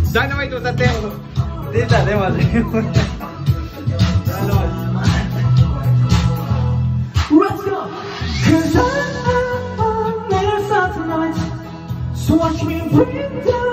ダイナマイト歌って。 出たね、まず。Let's go! Cause I'm made of tonight, so watch me bring down